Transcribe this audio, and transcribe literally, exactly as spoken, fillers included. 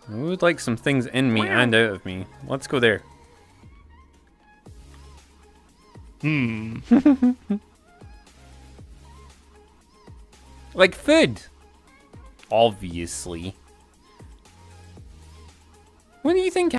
I would like some things in me and out of me. Let's go there. Hmm. Like food. Obviously. What do you think